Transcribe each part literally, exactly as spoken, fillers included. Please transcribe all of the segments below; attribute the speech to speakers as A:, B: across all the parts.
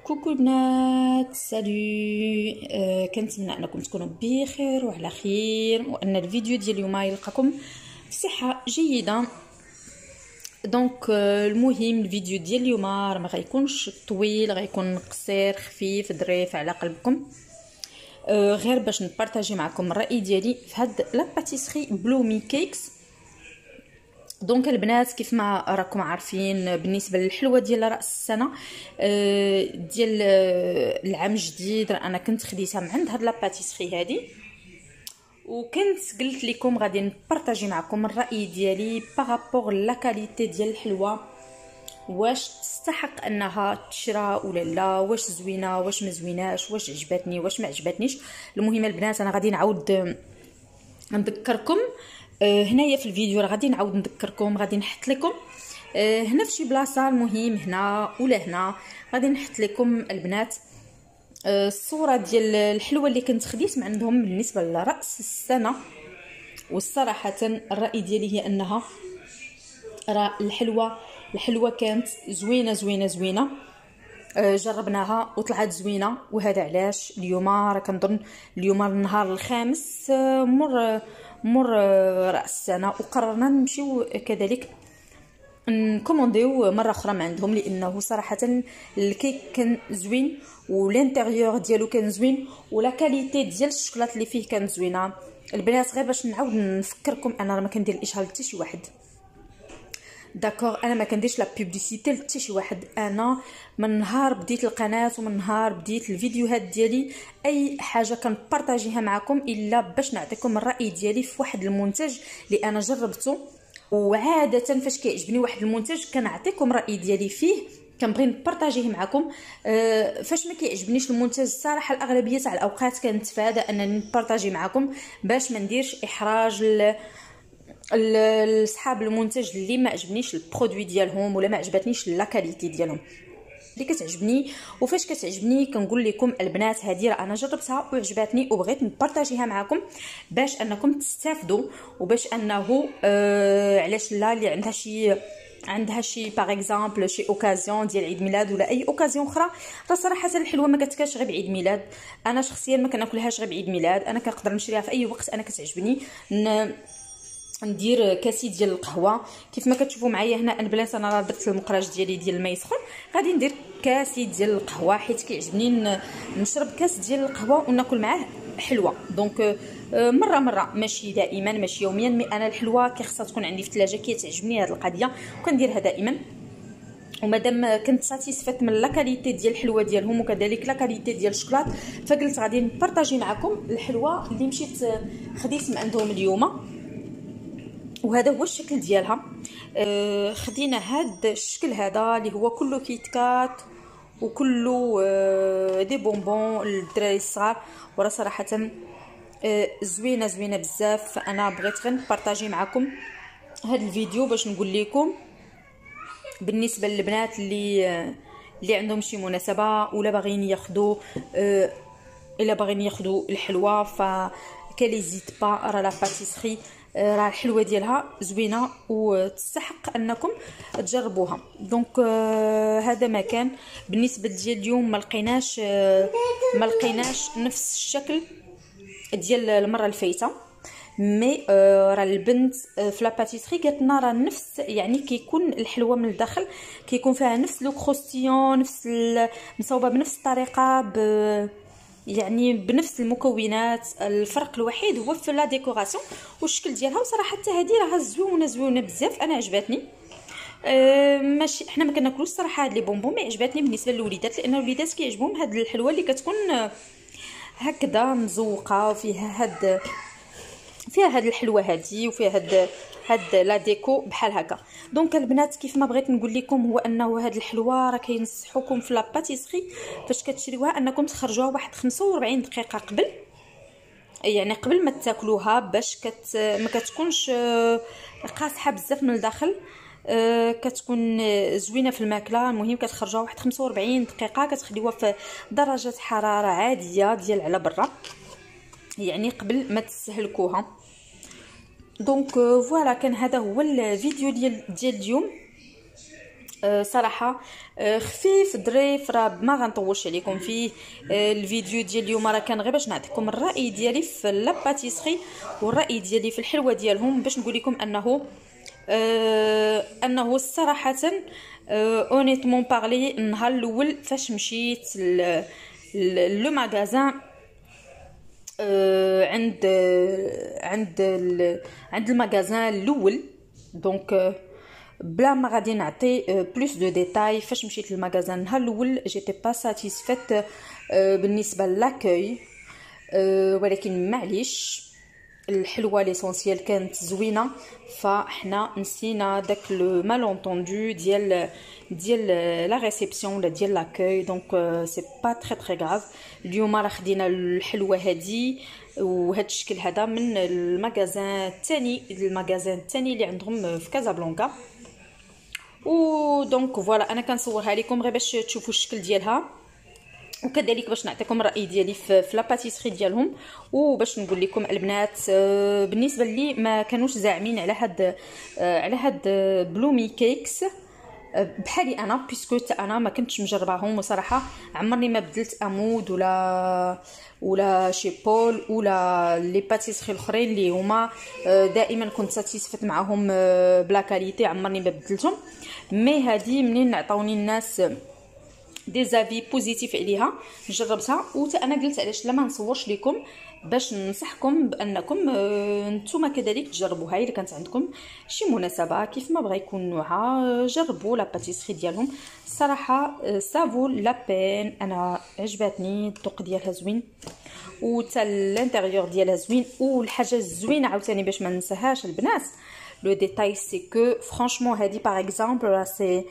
A: كوكو البنات، سالو. آه كنتمنى انكم تكونوا بخير وعلى خير، وان الفيديو ديال اليوم يلقاكم بصحه جيده. دونك آه المهم الفيديو ديال اليوم راه ما غيكونش طويل، غيكون قصير خفيف ظريف على قلبكم، آه غير باش نبارطاجي معكم الراي ديالي في هاد لا باتيسري بلومي كيكس. دونك البنات كيف ما راكم عارفين، بالنسبه للحلوه ديال راس السنه ديال العام الجديد، انا كنت خديتها من عند هاد لا باتيسري هادي، وكنت قلت لكم غادي نبارطاجي معكم الراي ديالي بارابور لا كاليتي ديال الحلوه، واش تستحق انها تشرى ولا لا، واش زوينه واش ما زويناش، واش عجبتني واش ما عجبتنيش. المهم البنات انا غادي نعاود نذكركم هنايا في الفيديو، راه غادي نعاود نذكركم، غادي نحط لكم هنا في شي بلاصه، المهم هنا ولا هنا غادي نحط لكم البنات الصوره ديال الحلوه اللي كنت خديت من عندهم بالنسبه لراس السنه. والصراحه الراي ديالي هي انها راه الحلوه الحلوه كانت زوينه زوينه زوينه، جربناها وطلعت زوينه. وهذا علاش اليوم راه كنظن اليوم النهار الخامس مر مر راس السنه، وقررنا نمشيو كذلك نكومونديو مره اخرى من عندهم، لانه صراحه الكيك كان زوين والانتيريور ديالو كان زوين ولا كاليتي ديال الشوكولات اللي فيه كانت زوينه. البنات غير باش نعاود نفكركم، انا ما كندير الاشهار لحتى شي واحد، داكوغ، انا ما كنديرش لا بوبليسيتي لحتى شي واحد. انا من نهار بديت القناه ومن نهار بديت الفيديوهات ديالي اي حاجه كنبارطاجيها معكم الا باش نعطيكم الراي ديالي في واحد المنتج اللي انا جربته. وعاده فاش كيعجبني واحد المنتج كنعطيكم الراي ديالي فيه، كنبغي نبارطاجيه معكم. أه فاش ما كيعجبنيش المنتج الصراحه الاغلبيه تاع الاوقات كنتفادى انني نبارطاجي معكم باش ما نديرش احراج ل لصحاب المنتج اللي ما عجبنيش البرودوي ديالهم ولا ما عجبتنيش لا كاليتي ديالهم اللي كتعجبني. وفاش كتعجبني كنقول لكم البنات هذه راه انا جربتها وعجبتني وبغيت نبارطاجيها معكم باش انكم تستافدوا، وباش انه آه علاش لا اللي عندها شي عندها شي باغ اكزامبل شي اوكازيون ديال عيد ميلاد ولا اي اوكازيون اخرى. راه صراحه الحلوه ما كتكاش غير بعيد ميلاد، انا شخصيا ما كناكلهاش غير بعيد ميلاد، انا كنقدر نشريها في اي وقت انا كتعجبني. ندير كاسي ديال القهوه كيف ما كتشوفوا معايا هنا البنات، انا راه درت المقراج ديالي ديال الماء سخون، غادي ندير كاسي ديال القهوه حيت كيعجبني نشرب كاس ديال القهوه وناكل معاه حلوه. دونك مره مره ماشي دائما ماشي يوميا، مي انا الحلوه كيخصها تكون عندي في الثلاجه، كيتعجبني هذه القضيه وكنديرها دائما. ومادام كنت ساتيسفيت من لا كاليتي ديال الحلوه ديالهم وكذلك لا كاليتي ديال الشوكولات، فقلت غادي نبارطاجي معكم الحلوه اللي مشيت خديت من عندهم اليوم. وهذا هو الشكل ديالها. آه خدينا هذا الشكل هذا اللي هو كله كيت كات وكله آه دي بونبون للدراري الصغار، وراه صراحه آه زوينه زوينه بزاف. فانا بغيت غير نبارطاجي معكم هذا الفيديو باش نقول لكم بالنسبه للبنات اللي آه اللي عندهم شي مناسبه ولا باغيين ياخذوا آه الا باغيين ياخذوا الحلوه، فكاليزيت با راه لا باتيسري راه الحلوه ديالها زوينه وتستحق انكم تجربوها. دونك آه هذا ما كان بالنسبه ديال اليوم. ما لقيناش آه ما لقيناش نفس الشكل ديال المره الفايته، مي آه راه البنت آه في لا باتيسري قالت لنا راه نفس، يعني كيكون الحلوه من الداخل كيكون فيها نفس لو كروستيون، نفس مصوبه بنفس الطريقه، ب يعني بنفس المكونات. الفرق الوحيد هو في لا ديكوراسيون والشكل ديالها. وصراحه حتى هذه راه زوينه زوينه بزاف، انا عجبتني. أه ماشي حنا ما كناكلوش صراحه هاد لي بونبون، مي عجبتني بالنسبه للوليدات، لان الوليدات كيعجبهم هاد الحلوه اللي كتكون هكذا مزوقه وفيها هاد فيها هاد الحلوه هادي وفيها هاد هاد لا ديكو بحال هكا. دونك البنات كيف ما بغيت نقول لكم هو انه هاد الحلوه راه كينصحوكم في لا باتيسري فاش كتشريوها انكم تخرجوها واحد خمسة وأربعين دقيقه قبل، يعني قبل ما تاكلوها، باش كت ما كتكونش قاصحه بزاف من الداخل، أه كتكون زوينه في الماكله. المهم كتخرجوها واحد خمسة وأربعين دقيقه، كتخليوها في درجه حراره عاديه ديال على برا، يعني قبل ما تستهلكوها. دونك فوالا كان هذا هو الفيديو ديال ديال اليوم. أه صراحه أه خفيف ظريف، راه ما غنطولش عليكم فيه. أه الفيديو ديال اليوم راه كان غير باش نعطيكم الراي ديالي في لاباتيسري والراي ديالي في الحلوه ديالهم، باش نقول لكم انه أه انه صراحه اونيتمون بارلي النهار الاول فاش مشيت لو ماغازان أه عند عند عند الماغازان الاول، دونك بلا ما غادي نعطي بلوس دو ديتاي. فاش مشيت للماغازان النهار الاول جيتي با ساتيسفيت بالنسبه لاكوي، ولكن معليش الحلوه ليسونسيال كانت زوينه، فاحنا نسينا داك لو مالونطوندو ديال ديال لا ريسبسيون ولا ديال لاكوي، دونك سي با تري تري غاف. اليوم راه خدينا الحلوه هذه وهذا الشكل هذا من الماغازان الثاني الماغازان الثاني اللي عندهم في كازابلانكا، و دونك فوالا انا كنصورها لكم غير باش تشوفوا الشكل ديالها، وكذلك باش نعطيكم الراي ديالي في, في لاباتيسري ديالهم، وباش نقول لكم البنات بالنسبه لي ما كانوش زاعمين على هاد على هاد بلومي كيكس بحالي انا، بيسكو انا ما كنتش مجرباهم، وصراحه عمرني ما بدلت امود ولا ولا شي بول ولا لي باتيسري الاخرين اللي هما دائما كنت ساتيسفيت معاهم بلا كاليتي، عمرني ما بدلتهم. مي هذه منين عطاوني الناس دي زافي بوزيتيف عليها جربتها، وتا انا قلت علاش لا ما نصورش لكم باش ننصحكم بانكم نتوما كذلك تجربوها الا كانت عندكم شي مناسبه كيف ما بغى يكون نوعها، جربوا لا باتيسري ديالهم الصراحه سافو لا بين. انا عجبتني الذوق ديالها زوين، وتا الانتيريور ديالها زوين، والحاجه الزوينه عاوتاني باش ما ننساهاش البنات لو ديتاي سي كو فرانشمون هذه باغ اكزامبل سي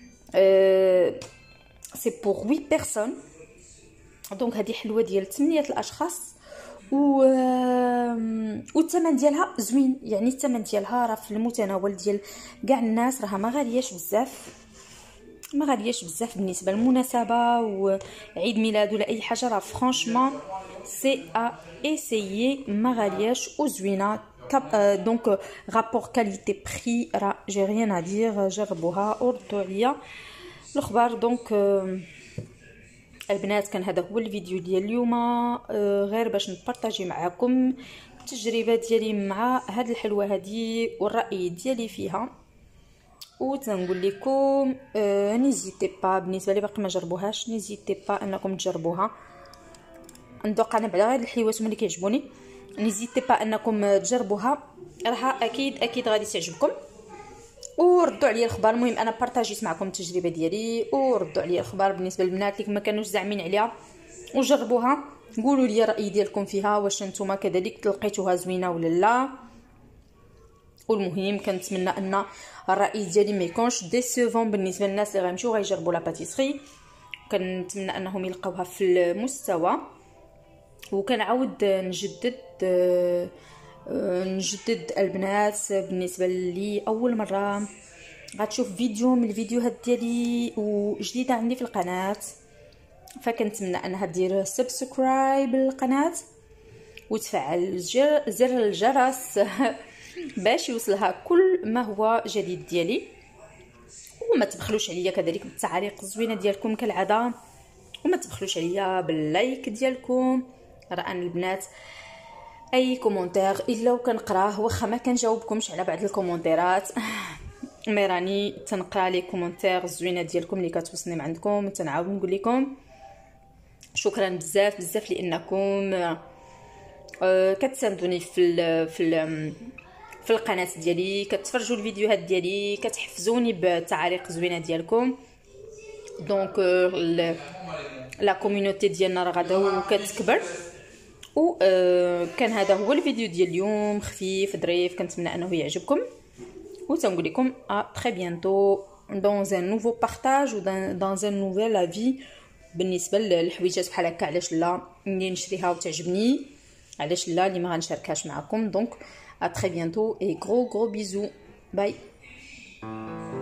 A: سي بور ثمانية بيرسون، دونك هذه حلوه ديال ثمانية الاشخاص، و والثمن ديالها زوين، يعني الثمن ديالها راه في المتناول ديال كاع الناس، راها ما غالياش بزاف ما غالياش بزاف بالنسبه للمناسبه وعيد ميلاد ولا اي حاجه، راه فرانشمون سي ا ايسيي، ما غالياش وزوينه. دونك رابور كاليتي بري راه جي ريان ا دير، جربوها وردوا عليا الاخبار. دونك البنات كان هذا هو الفيديو ديال اليوم، غير باش نبارطاجي معكم التجربه ديالي مع هاد الحلوه هذه والراي ديالي فيها، وتنقول لكم نيزيتي با بالنسبه لي باقي ما جربوهاش، نيزيتي با انكم تجربوها. ندوق انا بعدا غير الحلوات اللي كيعجبوني، نيزيتي با انكم تجربوها، راها اكيد اكيد غادي تعجبكم، وردوا عليا الخبر. المهم انا بارطاجيت معكم التجربه ديالي، وردوا عليا الخبر بالنسبه للبنات اللي ما كانوش زعمين عليها وجربوها، قولوا لي الراي ديالكم فيها، واش نتوما كذلك تلقيتوها زوينه ولا لا. والمهم كنتمنى ان الراي ديالي ما يكونش ديسيفون بالنسبه للناس اللي غيمشيو غيجربوا لا باتيسري، كنتمنى انهم يلقاوها في المستوى. وكنعاود نجدد نجدد البنات بالنسبه لي اول مره غتشوف فيديو من الفيديوهات ديالي وجديده عندي في القناه، فكنتمنى انها دير سبسكرايب للقناه وتفعل زر الجرس باش يوصلها كل ما هو جديد ديالي، وما تبخلوش عليا كذلك بالتعاليق الزوينه ديالكم كالعاده، وما تبخلوش عليا باللايك ديالكم. راه انا البنات اي كومونتير الا وكنقراه، واخا ما كنجاوبكمش على بعض الكومونتيرات مي راني تنقرا لي كومونتير الزوينه ديالكم اللي كتوصلني من عندكم، تنعاود نقول لكم شكرا بزاف بزاف لانكم أه كتساندوني في ال في ال في القناه ديالي، كتفرجوا الفيديوهات ديالي، كتحفزوني بالتعاليق الزوينه ديالكم. دونك لا كوميونيتي ديالنا راه غادا كتكبر. و أه كان هذا هو الفيديو ديال اليوم، خفيف ظريف، كنتمنى انه يعجبكم، وتنقول لكم ا تري بيانتو dans un nouveau partage ou dans un nouvel avis بالنسبه للحويجات بحال هكا. علاش لا منين نشريها وتعجبني، علاش لا اللي ما غنشاركهاش معكم. دونك ا تري بيانتو اي غرو غرو بيزو باي.